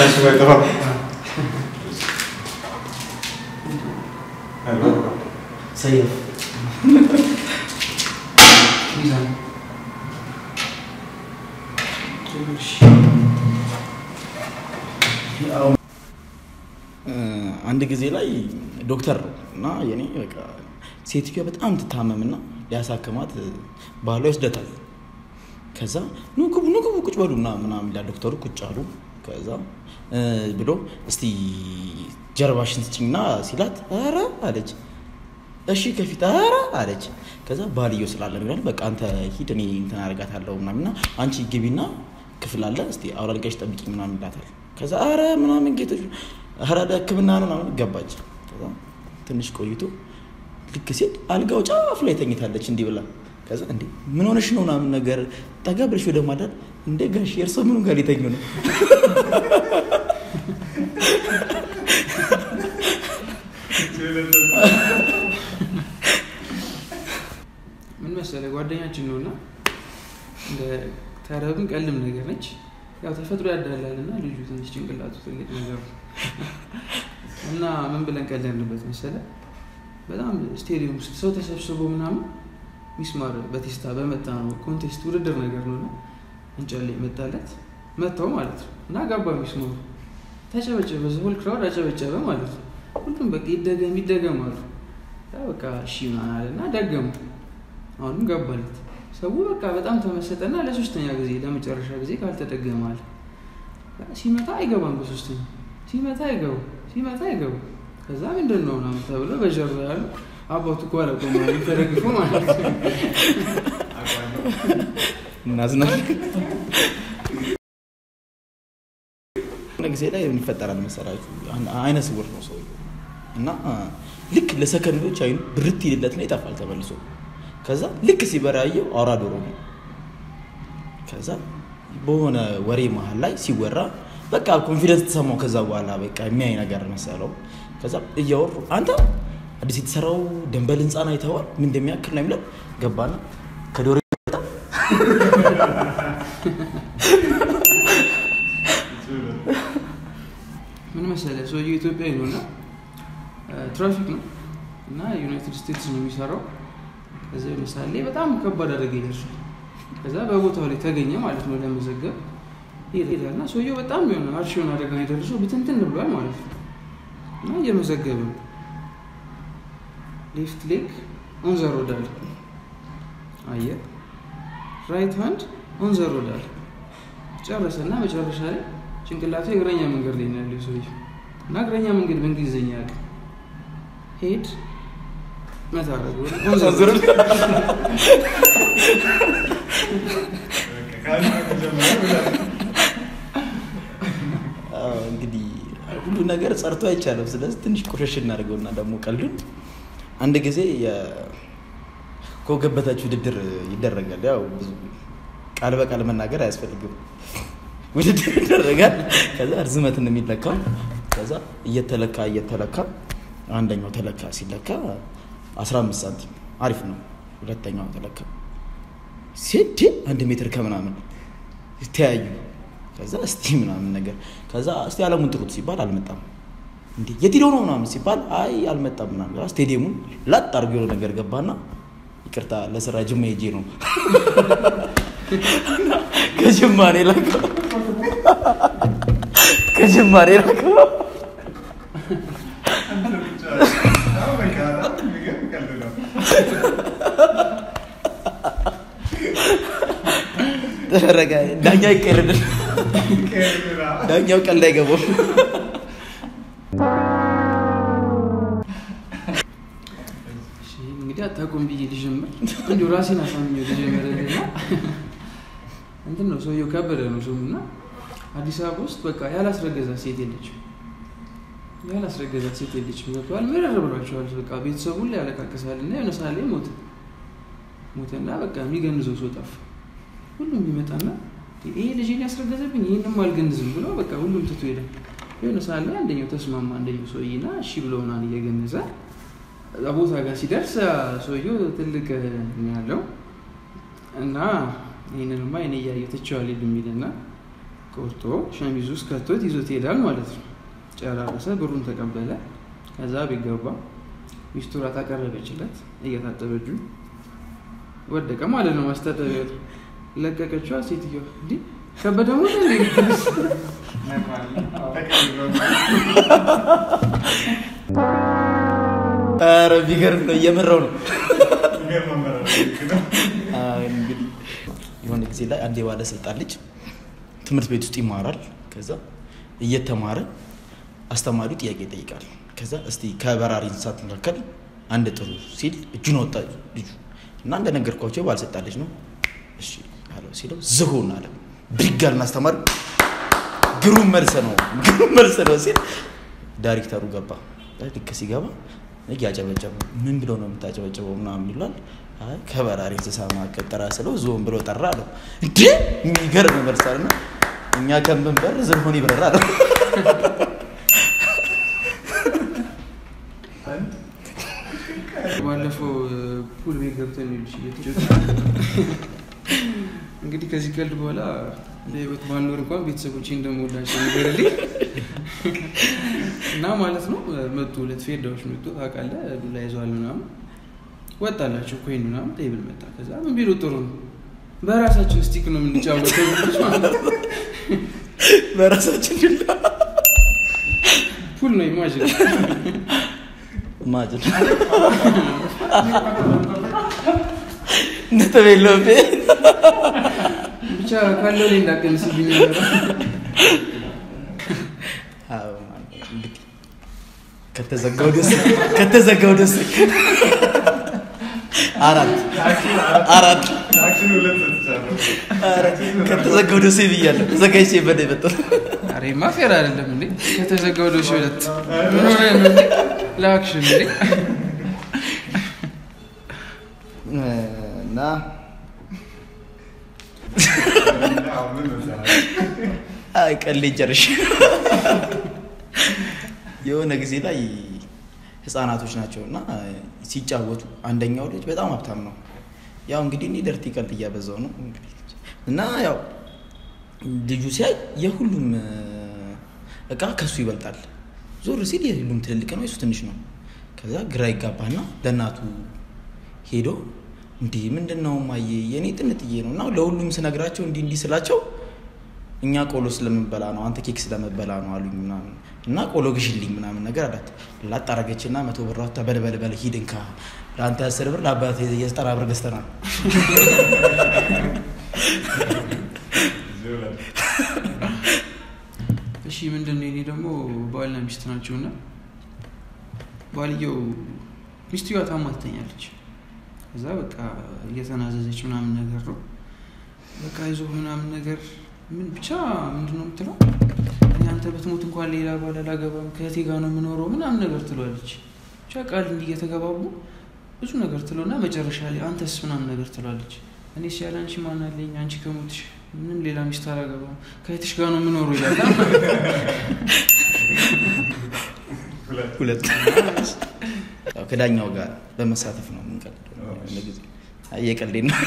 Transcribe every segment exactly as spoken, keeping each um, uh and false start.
ታሽ ወጣው አሎ ሰይፍ ሚዛን አንድ ጊዜ ላይ ዶክተር እና የኔ በቃ ሴትዮ በጣም ትታመምና ሊያሳከማት ባሏ ይስደታል ከዛ ንቁ ንቁ ቁጭ በሉና ምናምን ለዶክተሩ ቁጭ አሉ ከዛ ብሎ እስቲ ጀርባሽን ስጭኝና ሲላት አረ አለች እሺ ከፊት አረ አለች ከዛ ባልዮ ስላለ ነው በቃ አንተ ሂድ እኔ እንትን አርጋታለሁ ምናምንና አንቺ ግቢና ክፍል አለ እስቲ አውራልጋሽ ጠብቂ ምናምን ይላታል ከዛ አረ ምናምን ጌቶች አረ ለክብና ነው ምናምን ገባች ከዛ ትንሽ ቆይቶ ልክ ሲል አልጋው ጫፍ ላይ ተኝታለች እንዲህ ብላ ከዛ እንዴ ምን ሆነሽ ነው ምናምን ነገር ተጋብረሽ ወደ ማዳር እንደ ጋሽ የርሶ ምን ጋር ሊተኙ ነው ምን መሰለ ጓደኛችን ነውና እንደ ታረብን ቀልም ነገር ነች ያው ተፈጥሮ ያዳላልና ልጁ ትንሽ ጭንቅላቱ ትልቅ ነገር እና ምን ብለን ቀለልንበት መሰለ በጣም ስቴዲየም ውስጥ ሰው ተሰብስቦ ምናምን ሚስማር በቴስታ በመጣ ነው ኮንቴስት ውድድር ነገር ነውና እንጨሌ መጣለት መጣው ማለት ነው እና ጋባ ሚስማር ተጨበጨበ ዘሆል ክራውድ አጨበጨበ ማለት ነው ሁሉም በቃ ይደገም ይደገም አሉ በቃ እሺ ማለትና ደገሙ አሁን ጋባለት ሰው በቃ በጣም ተመሰጠና ለሶስተኛ ጊዜ ለመጨረሻ ጊዜ ካልተደገመ አለ ሲመታ አይገባም በሶስተኛ ሲመታ አይገባ ሲመታ አይገባ ከዛ ምንድነው ነው ተብሎ በጀርባ ያሉ አባቱ ጓራ ቆሞ ይፈረግፉ ማለት ነው እናዝና ለጊዜ ላይ ምን ይፈጠራል መሰላችሁ አይነ ስውር ነው ሰው እና ልክ ለሰከንዶች አይኑ ብርት ይልለት ነው ይጣፋል ተመልሶ ከዛ ልክ ሲበራየው አውራ ዶሮ ነው ከዛ በሆነ ወሬ መሃል ላይ ሲወራ በቃ ኮንፊደንስ ተሰማው ከዛ በኋላ በቃ የሚያይ ነገር መሰለው ከዛ እያወሩ አንተ አዲስ የተሰራው ደንበል ህንጻና አይተዋል ምን እንደሚያክል ነው የሚለው ገባና ከዶሮ ይወጣ ምን መሰለ ሰው ኢትዮጵያዊ ነውና ትራፊክ ነው እና ዩናይትድ ስቴትስ ነው የሚሰራው ከዛ ለምሳሌ በጣም ከባድ አደጋ ይደርሳል ከዛ በቦታው ላይ ተገኘ ማለት ነው ለመዘገብ ይሄዳልና ሰውየው በጣም የሆነ አርሽውን አደጋ ይደርሰው ብትንትን ብሏል ማለት ነው እና የመዘገበ ሌፍት ሌግ ኦን ዘ ሮድ አለ አየ ራይት ሃንድ ኦን ዘ ሮድ አለ ጨረሰና መጨረሻ ላይ ጭንቅላቱ እግረኛ መንገድ ላይ ነው ያለው ሰውየው እና እግረኛ መንገድ በእንግሊዝኛ ያውቅ ሄድ መታረጉ ኦን ዘ ሮድ እንግዲህ ሁሉ ነገር ጸርቶ አይቻለም ስለዚህ ትንሽ ቆሸሽ እናደርገውና ደግሞ ቀልዱን አንድ ጊዜ የኮገበታችሁ ውድድር ይደረጋል ያው ብዙ ቃል በቃል መናገር አያስፈልግም ውድድር ይደረጋል ከዛ ርዝመት እንደሚለካው ከዛ እየተለካ እየተለካ አንደኛው ተለካ ሲለካ አስራ አምስት ሳንቲም አሪፍ ነው ሁለተኛው ተለካ ሲዲ አንድ ሜትር ከምናምን ይተያዩ ከዛ እስቲ ምናምን ነገር ከዛ እስቲ አለሙን ጥሩት ሲባል አልመጣም እንዴ የትሎ ነው ምናምን ሲባል አይ አልመጣም ምናምን ስቴዲየሙን ላጥ አርገው ነገር ገባና ይቅርታ ለስራ ጅማ ሄጄ ነው ከጅማኔ ለካ ከጅማኔ ለካ ተረጋ ዳኛ ይቀርድ ዳኛው ቀልድ አይገባም እሺ እንግዲህ አታቆም ብዬ ልጀምር እንዴ ራሴን አሳምኜ ልጀምርልና እንትን ነው ሰውየው ከበደ ነው ሰውና አዲስ አበባ ውስጥ በቃ ያላስረገዛት ሴት የለችም ያላስረገዛት ሴት የለችም ወጥቷል ምረር ብሏቸዋል በቃ ቤተሰቡ ላይ ያለካከሳልና የሆነ ሳለ ሞተ ሞተና በቃ የሚገንዘው ሰው ጠፋ ሁሉም ይመጣና ይሄ ልጅ ያስረገዘብኝ ይሄንም አልገንዝም ብሎ በቃ ሁሉም ትቶ ሄደ የሆነ ሳለ አንደኛው ተስማማ አንደኛው ሰውይና እሺ ብሎናል እየገነዘ አቦታ ጋር ሲደርስ ሰውየው ትልቅ ነው ያለው እና ይሄንንማ እኔ ያየው ተቻለ ይልሚልና ቆርጦ ሸሚዝ ውስጥ ከቶት ይዞት ሄዳል ማለት ነው ጨራረሰ ብሩን ተቀበለ ከዛ ቢገባ ሚስቱ ራት አቀረበችለት እየታጠበጁ ወደቀ ማለት ነው ማስተዳደር ለቀቀችው ሴትዮ እንዴ ከበደሙ እንዴ አረ ቢገርም ነው የመረው ነው አይ እንግዲህ የሆነ ጊዜ ላይ አንዴ ባለ ስልጣን ልጅ ትምህርት ቤት ውስጥ ይማራል ከዛ እየተማረ አስተማሪው ጥያቄ ይጠይቃል ከዛ እስቲ ከበራሪ እንስሳት መካከል አንድ ጥሩ ሲል እጁን ወጣ ልጅ እና እንደነገርኳቸው ባለ ስልጣን ልጅ ነው እሺ አለው ሲለው ዝሆን አለ ቢጋልና አስተማሪ ግሩም መልስ ነው ግሩም መልስ ነው ሲል ዳይሬክተሩ ገባ ልክ ሲገባ ያጨበጨበ ምን ብሎ ነው የምታጨበጨበው ምናምን ይላል አይ ከበራሪ እንስሳ መካከል ጠራ ስለው ዝሆን ብሎ ጠራ አለው እንዴ የሚገርም መልስ አለና እኛ ከምንበር ዝሆን ይበራል ባለፈው ፑል ቤት ገብተን ልጅ እየተጫወተ እንግዲህ ከዚህ ቀልድ በኋላ ለህይወት ባልኖር እንኳን ቤተሰቦቼ እንደምወዳቸው ነገርልኝ እና ማለት ነው መጡ ሁለት ፌዳዎች መጡ ታውቃለህ ዱላ ይዘዋል ምናምን ወጣላችሁ ኮይን ምናምን ቴብል መጣ ከዛ ምን ቢሉ ጥሩ ነው በራሳችን ስቲክ ነው የምንጫወተው ልጅ ማለት ነው በራሳችን ዱላ ፑል ነው ኢማጂን ኢማጂን ነተበለው ብቻ ካለው ላይ እንዳቀንስብኝ ነበር አዎ እንግዲህ ከተዘጋው ደስ ከተዘጋው ደስ አራት አራት አክሽን ሁለት ተጻፈ አራት ከተዘጋው ደስ ይብያለሁ ዘጋይቼ በደይ በጣም አሬ ማፈር አይደለም እንዴ ከተዘጋው ደስ ሁለት ለአክሽን እንዴ ና አይ ቀልድ ጨርሽ የሆነ ጊዜ ላይ ህፃናቶች ናቸውና ሲጫወቱ አንደኛው ልጅ በጣም ሀብታም ነው ያው እንግዲህ እኔ ደርቲ ቀልድ ያበዛው ነው እንግዲህ እና ያው ልጁ ሲያይ የሁሉም እቃ ከሱ ይበልጣል ዞር ሲል የሁሉም ትልልቅ ነው እሱ ትንሽ ነው ከዛ ግራ ይጋባና ለናቱ ሄዶ እንዴ ምንድነው ማየ የኔ ጥንጥዬ ነውና ለሁሉም ስነግራቸው እንዲ እንዲ ስላቸው እኛ ቆሎ ስለምንበላ ነው አንተ ኬክ ስለምንበላ ነው አሉኝ ምናምን እና ቆሎ ግሽልኝ ምናምን ነገር አላት ላጣረገችና መቶ ብር አውጥታ በልበልበል ሂድንካ ለአንተ አስር ብር ለአባቴ የዘጠና ብር ገዝተናል እሺ ምንድነው እኔ ደግሞ ባልና ሚስት ናቸውና ባልየው ሚስቱ ታማተኛለች ከዛ በቃ እየተናዘዘች ምናምን ነገር ነው በቃ ይዞ ምናምን ነገር ምን ብቻ ምንድነው የምትለው እኔ አንተ በትሞት እንኳን ሌላ ባለ ላገባም ከእቴ ጋር ነው የምኖረው ምናምን ነገር ትሏለች ብቻ ቃል እንዲህ እየተገባቡ ብዙ ነገር ትሎና መጨረሻ ላይ አንተስ ምናምን ነገር ትላለች እኔ ሲያለ አንቺ ማን አለኝ አንቺ ከሞትሽ ምንም ሌላ ሚስት አላገባም ከእቴሽ ጋር ነው የምኖረው ይላል ሁለት ያው ከዳኛው ጋር በመሳተፍ ነው የምንቀልደው ለጊዜ አየቀልዴን ነው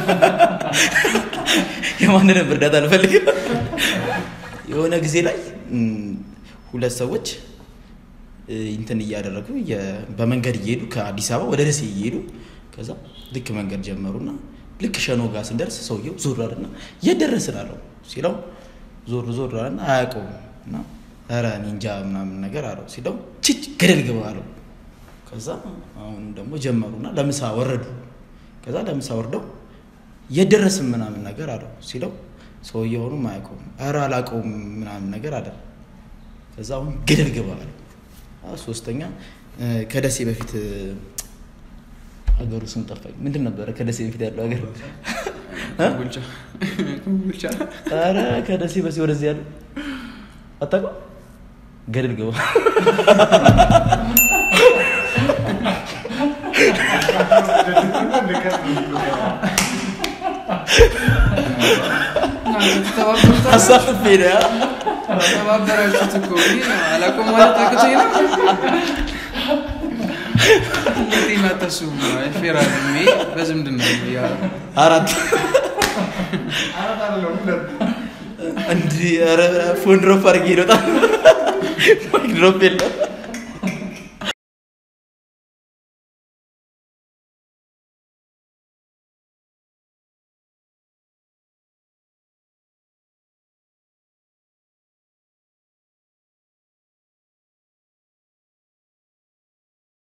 የማንንም እርዳታ አልፈልግም የሆነ ጊዜ ላይ ሁለት ሰዎች እንትን እያደረጉ በመንገድ እየሄዱ ከአዲስ አበባ ወደ ደሴ እየሄዱ ከዛ ልክ መንገድ ጀመሩና ልክ ሸኖ ጋር ስንደርስ ሰውየው ዞር አለና የደረስን አለው ሲለው ዞር ዞር አለና አያውቀውምና አረ ኒንጃ ምናምን ነገር አለው ሲለው ቺች ገደል ግባ አለው ከዛ አሁን ደግሞ ጀመሩና ለምሳ ወረዱ ከዛ ለምሳ ወርደው የደረስን ምናምን ነገር አለው ሲለው ሰውየው ነው ማያውቀውም አረ አላውቀውም ምናምን ነገር አለ ከዛ አሁን ገደል ግባ አለው ሶስተኛ ከደሴ በፊት አገሩ ስም ጠፋኝ ምንድን ነበር ከደሴ በፊት ያለው አገር ጉልቻ ጉልቻ አረ ከደሴ በሲ ወደዚህ ያለው አታውቀው ገደል ግባ አሳፍፌ ነው ተባበራችሁት እኮ አላውቅም ማለት አቅቶኝ ነው እንዴት ማተሱ አይፈራ ነው በዝምድና ነው ያ አራት አራት አለው ሁለት እንዲ ኧረ ፎን ድሮፕ አድርጌ ይወጣ ማይክ ድሮፕ የለም